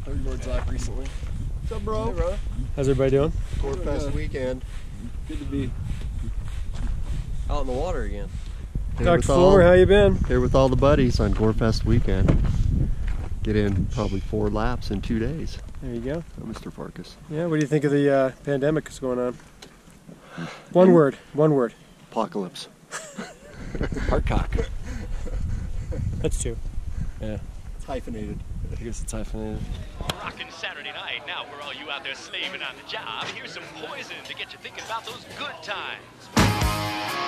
Heard Gore Zach recently. What's up, bro? Hey, bro. How's everybody doing? Gore Fest weekend. Good to be out in the water again. Dr. Fulmer, how you been? Here with all the buddies on Gore Fest weekend. Get in probably 4 laps in 2 days. There you go. Oh, Mr. Farkas. Yeah, what do you think of the pandemic that's going on? One word. Apocalypse. Heartcock. That's 2. Yeah, It's hyphenated. I guess it's hyphenated. Rockin' Saturday night. Now, for all you out there slaving on the job, here's some poison to get you thinking about those good times.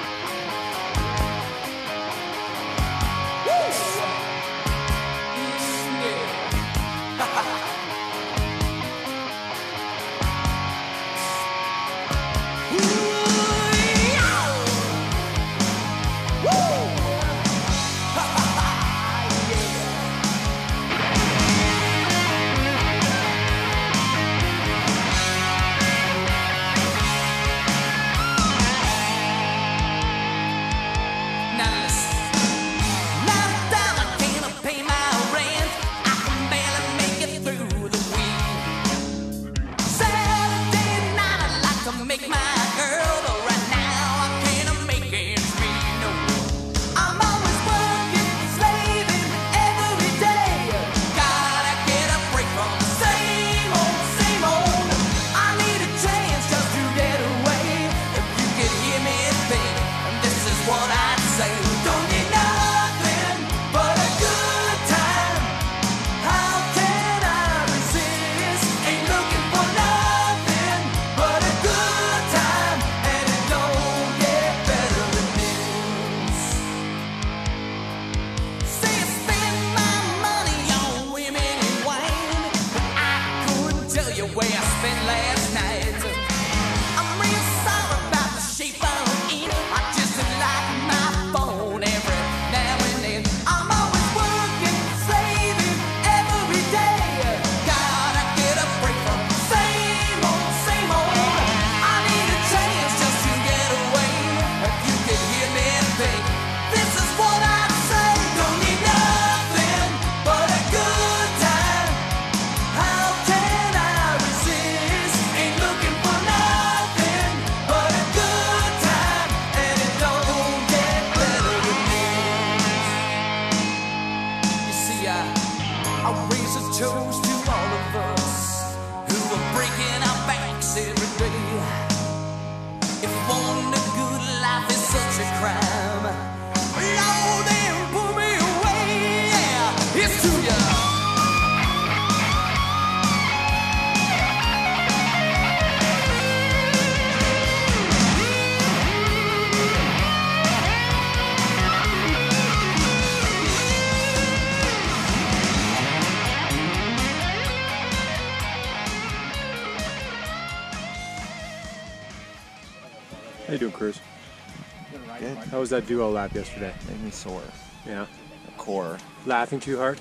How you doing, Cruz? Good. How was that duo lap yesterday? Made me sore. Yeah. Core. Laughing too hard?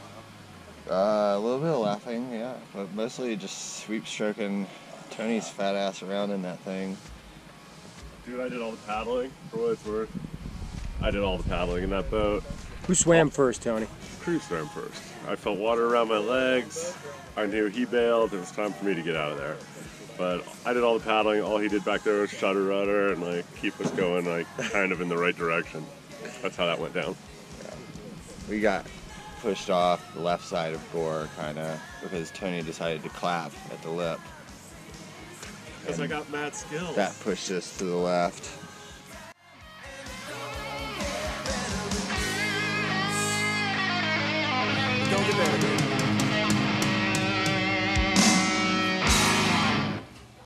A little bit of laughing, yeah. But mostly just sweep stroking Tony's fat ass around in that thing. Dude, I did all the paddling, for what it's worth. I did all the paddling in that boat. Who swam first, Tony? Cruz swam first. I felt water around my legs. I knew he bailed. It was time for me to get out of there. But I did all the paddling. All he did back there was shudder rudder and like keep us going like kind of in the right direction. That's how that went down. Yeah. We got pushed off the left side of Gore kind of because Tony decided to clap at the lip. Because I got mad skills. That pushed us to the left. Don't get better.